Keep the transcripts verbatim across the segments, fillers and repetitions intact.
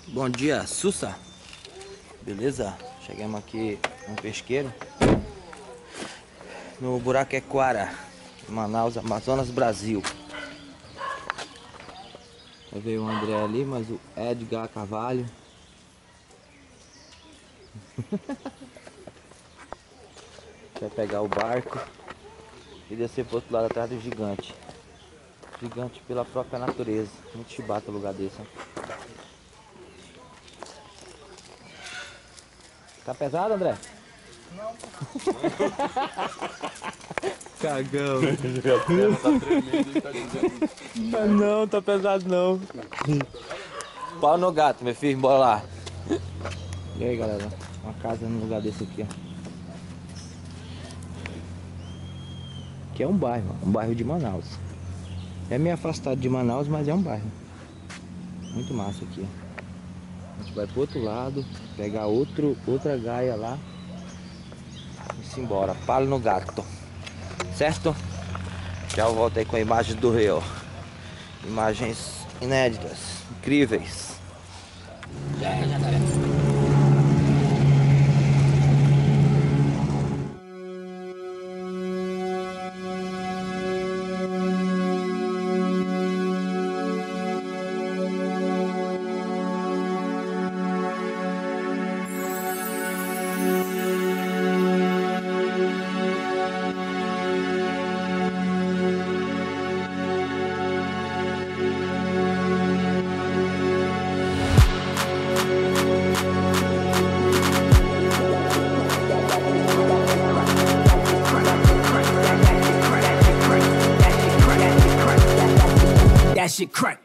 Bom dia, Sussa. Beleza? Chegamos aqui no pesqueiro no Buraquequara, Manaus, Amazonas, Brasil. Aí veio o André ali, mas o Edgar Carvalho vai pegar o barco e descer pro outro lado atrás do gigante. Gigante pela própria natureza. Muito chibata o lugar desse, hein? Tá pesado, André? Não. Cagão. Tá tremendo, tá dizendo. Não, não, tá pesado não. Pau no gato, meu filho, bora lá. E aí, galera, uma casa no lugar desse aqui, ó. Que é um bairro, um bairro de Manaus. É meio afastado de Manaus, mas é um bairro. Muito massa aqui, ó. A gente vai pro outro lado, pegar outro, outra gaia lá e se embora. Palo no gato. Certo? Já eu volto aí com a imagem do rio. Imagens inéditas, incríveis. Já é, já tá. That shit crack.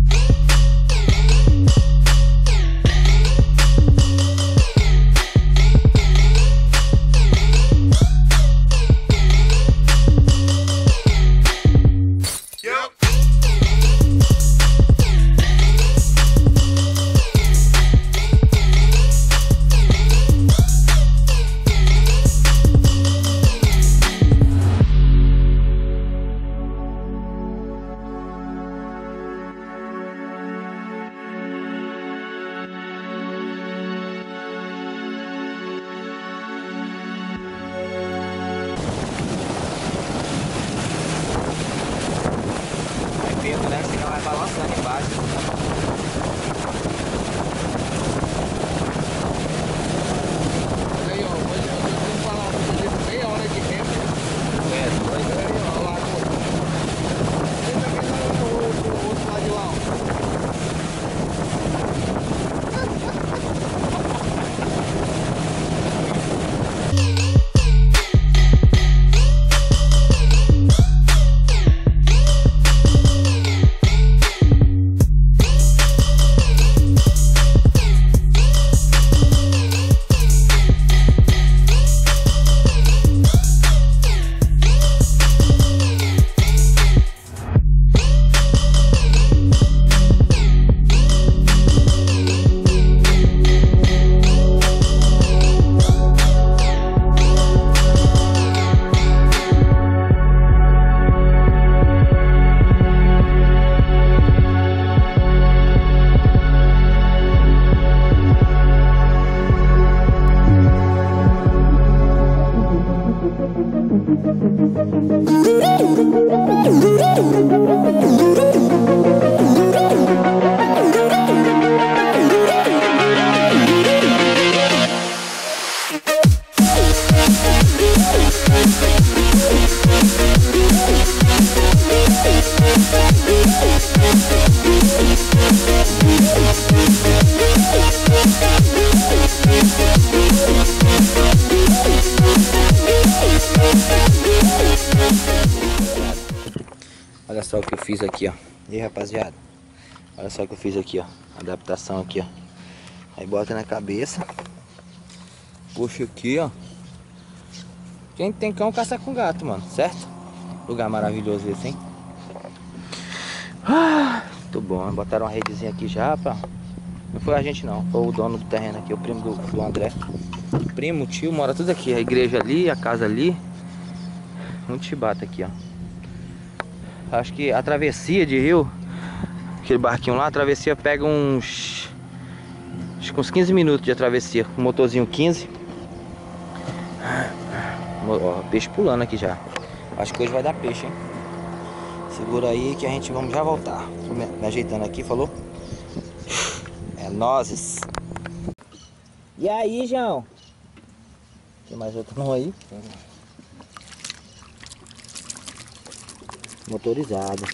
Né? Senão vai balançando embaixo. Olha aí, ó, hoje eu vou falar uma meia hora de tempo. É, doido. Olha aí, ó, lá no outro, outro, outro lado de lá, ó. Olha só o que eu fiz aqui, ó. E aí, rapaziada, olha só o que eu fiz aqui, ó. Adaptação aqui, ó. Aí bota na cabeça, puxa aqui, ó. Quem tem cão caça com gato, mano, certo? Lugar maravilhoso esse, hein? Ah, muito bom. Botaram uma redezinha aqui já, pra... Não foi a gente não, foi o dono do terreno aqui, o primo do, do André. Primo, tio, mora tudo aqui. A igreja ali, a casa ali. Muito chibata aqui, ó. Acho que a travessia de rio, aquele barquinho lá, a travessia pega uns Acho que uns quinze minutos de travessia. Com o motorzinho quinze. Ó, peixe pulando aqui já. Acho que hoje vai dar peixe, hein? Segura aí que a gente vamos já voltar. Tô me, me ajeitando aqui, falou? É nozes. E aí, João? Tem mais outro não aí? Motorizado.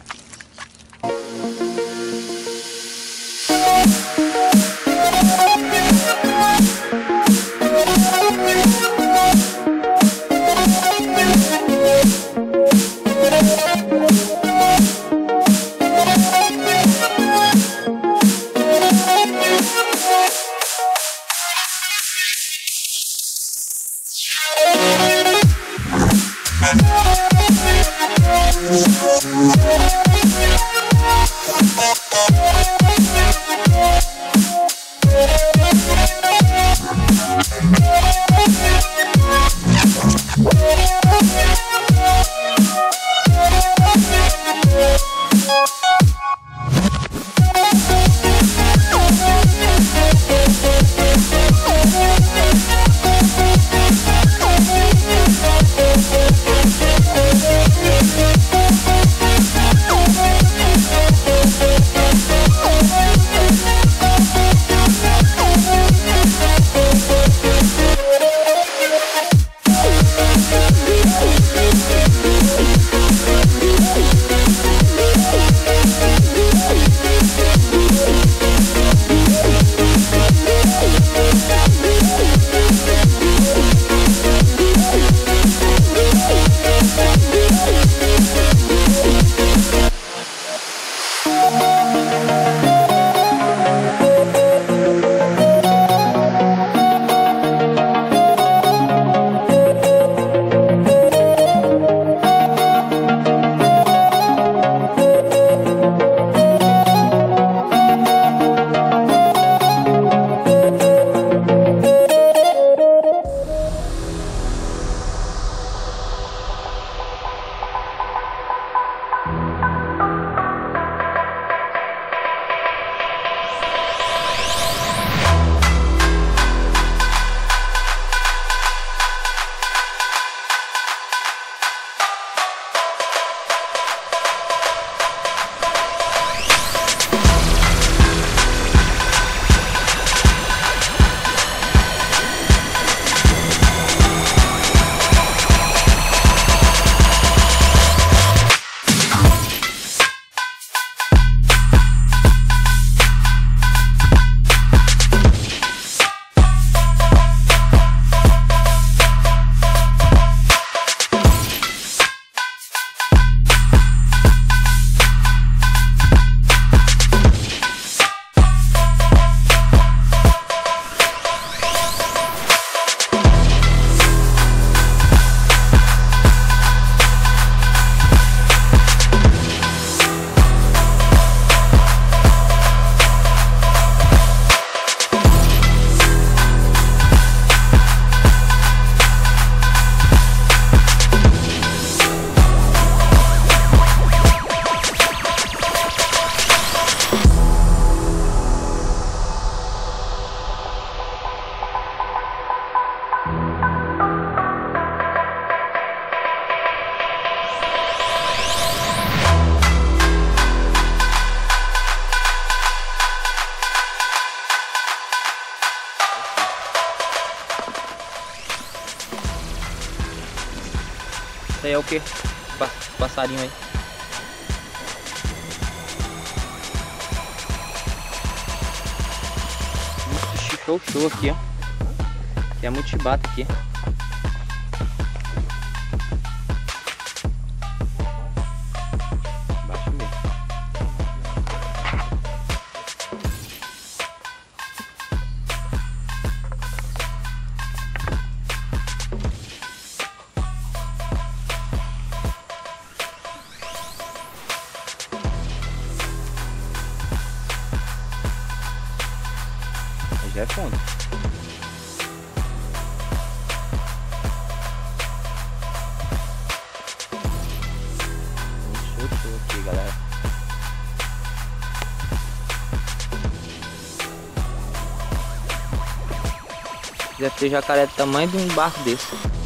Isso aí é o que? Passarinho aí. Ixi, show, show aqui, ó. Aqui é muito chibata aqui. Baixo mesmo. Já é fundo. Show, show aqui, galera. Deve ter jacaré do tamanho de um barco desse.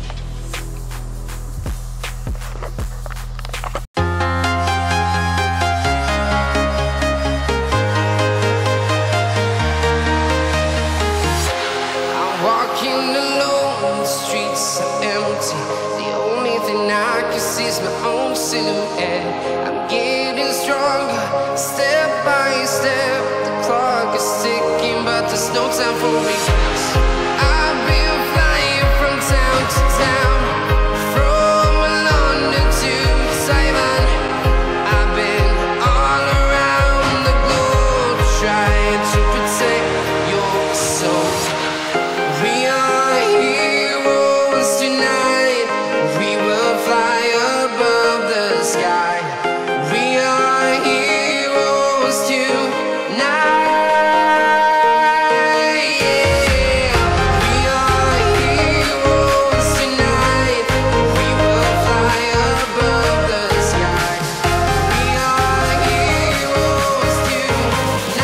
I'm getting stronger, step by step. The clock is ticking, but there's no time for regrets. I've been flying from town to town, from London to Taiwan. I've been all around the globe, trying to protect your soul. We are heroes tonight. We will fly above the sky. We are heroes tonight. Yeah. We are heroes tonight. We will fly above the sky. We are heroes tonight.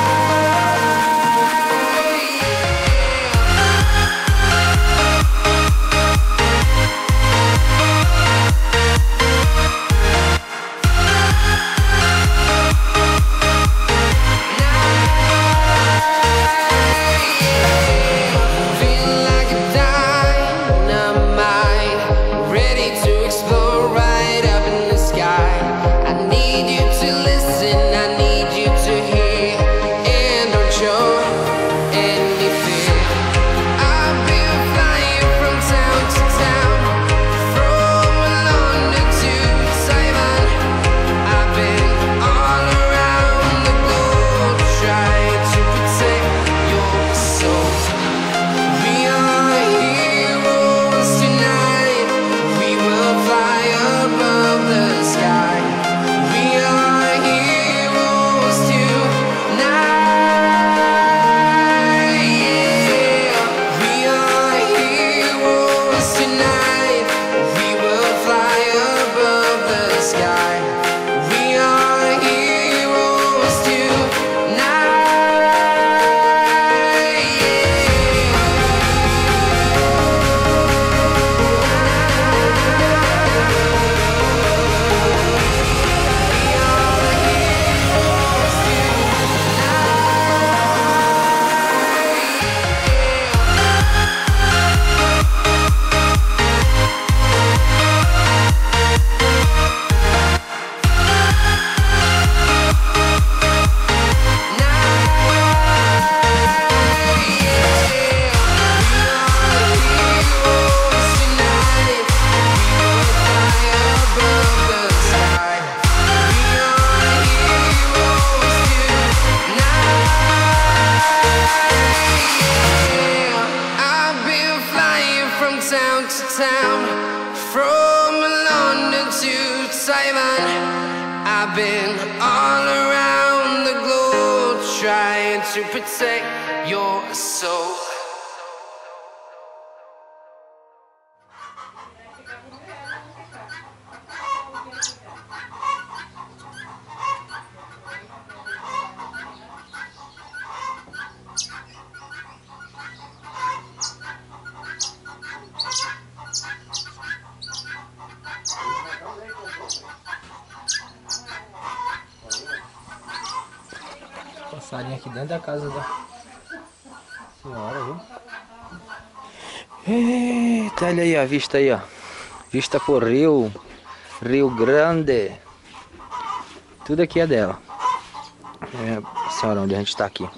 Feel like a dynamite, ready to explode right up in the sky. I need you to listen, I need you to hear, and don't show any fear. I've been flying from town to town, from London to Taiwan. I've been all around the globe, trying to protect your soul. We are heroes tonight. We will fly above the sky. We are heroes tonight. Yeah. We are heroes tonight. We will fly above the sky. We are heroes I've been flying from town to town, from London to Taiwan. I've been all around the globe, trying to protect your soul. Passarinho aqui dentro da casa da senhora, viu? Eita, olha aí a vista aí, ó. Vista por Rio, Rio Grande. Tudo aqui é dela. É, senhora, onde a gente tá aqui.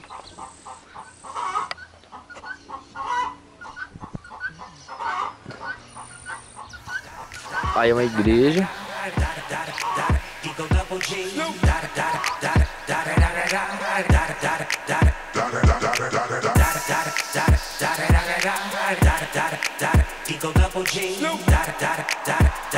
Aí é uma igreja.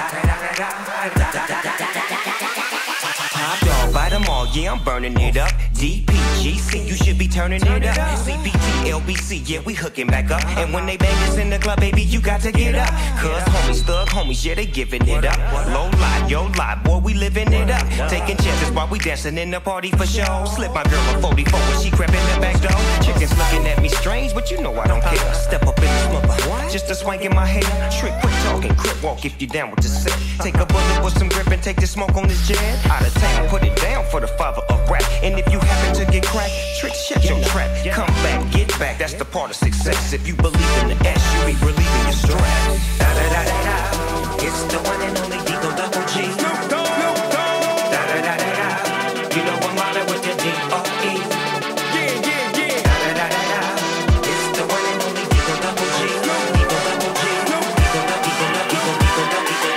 Top dog by the mall, yeah, I'm burning it up. D P G C, you should be turning it up. C B T, L B C, yeah, we hooking back up. And when they bang us in the club, baby, you got to get up. Cause homies, thug homies, yeah, they giving it up. Low lie, yo lie, boy, we living it up. Taking chances while we dancing in the party for show. Slip my girl a forty-four when she crept in the back door. Chickens looking at me strange, but you know I don't care. Step up in the smother, just a swank in my hair. Trick, quick talking, crip walk if you down with the set. Take a bullet with some grip and take the smoke on this jet. Out of town, put it down for the father of rap. And if you happen to get cracked, trick, shut your trap. Come back, get back, that's the part of success. If you believe in the S, you be relieving your stress. Da da da da da, it's the one and only Deagle Double G. Snoop Dogg, Snoop Dogg. Da da da da da, you know I'm mobbing with the D O E. Yeah, yeah, yeah. Da da da da da, it's the one and only Deagle Double G. Deagle Double G. Deagle Double G. Deagle Double G. Deagle Double G.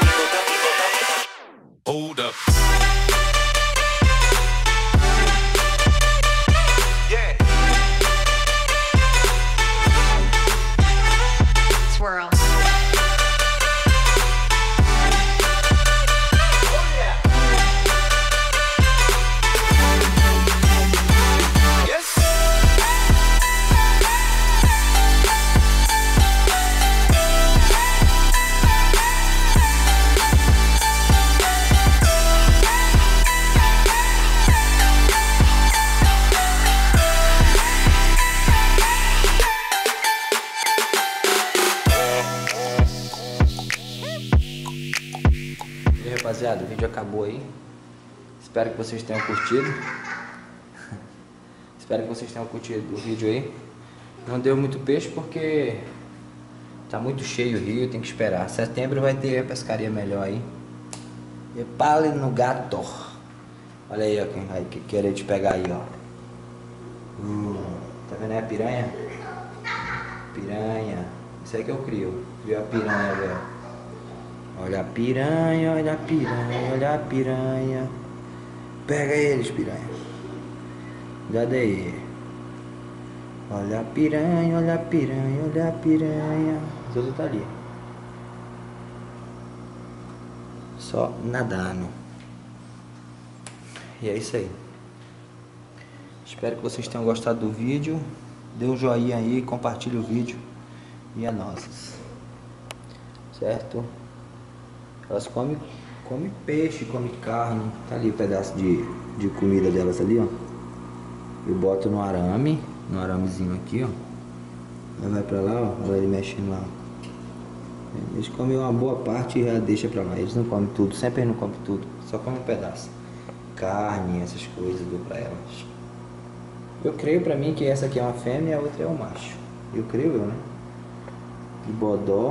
Hold up. Swirl. Rapaziada, o vídeo acabou aí. Espero que vocês tenham curtido. Espero que vocês tenham curtido o vídeo aí. Não deu muito peixe porque tá muito cheio o rio, tem que esperar. Setembro vai ter pescaria melhor aí. E pale no gato. Olha aí, ó, quem vai querer te pegar aí, ó. Hum, tá vendo aí a piranha? Piranha. Isso aí que eu crio. Viu a piranha, velho? Olha a piranha, olha a piranha, olha a piranha. Pega eles, piranha. Cadê aí? Olha a piranha, olha a piranha, olha a piranha. O outro tá ali. Só nadando. E é isso aí. Espero que vocês tenham gostado do vídeo. Dê um joinha aí, compartilhe o vídeo. E é nossas. Certo? Elas comem, comem peixe, comem carne. Tá ali o pedaço de, de comida delas ali, ó. Eu boto no arame, no aramezinho aqui, ó. Aí vai pra lá, ó. Olha ele mexendo lá. Eles comem uma boa parte e já deixa pra lá. Eles não comem tudo, sempre eles não comem tudo. Só comem um pedaço. Carne, essas coisas, dou pra elas. Eu creio pra mim que essa aqui é uma fêmea e a outra é um macho. Eu creio eu, né? E bodó.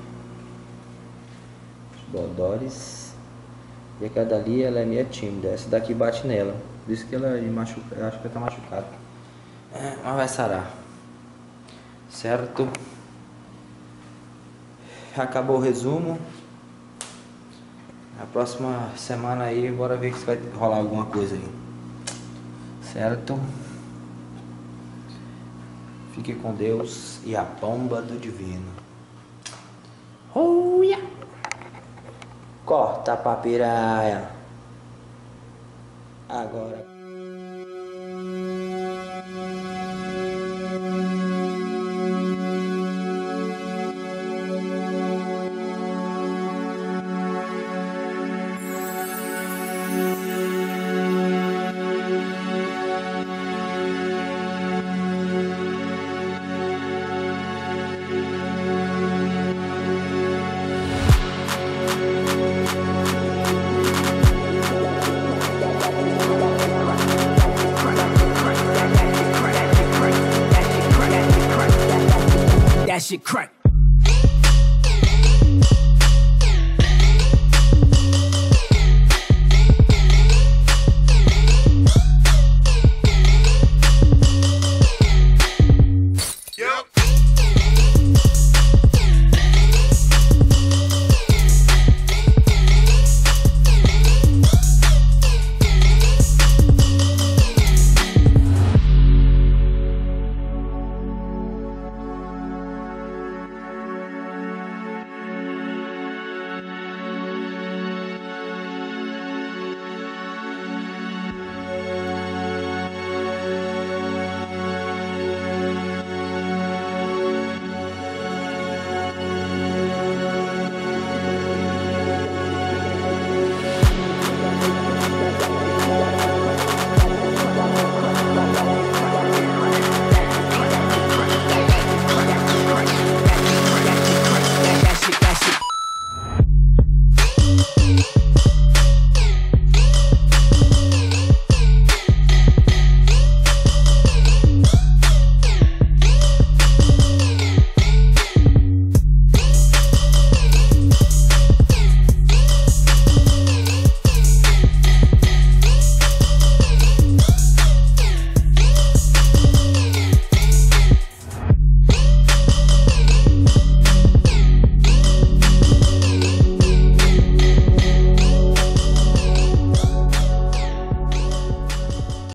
Bodores. E aquela dali, ela é meio tímida. Essa daqui bate nela. Por isso que ela machuca. Eu acho que ela tá machucada. É, mas vai sarar. Certo? Acabou o resumo. A próxima semana aí, bora ver se vai rolar alguma coisa aí. Certo? Fique com Deus e a pomba do divino. Oh, yeah. Corta pra piranha. Agora. That shit crack.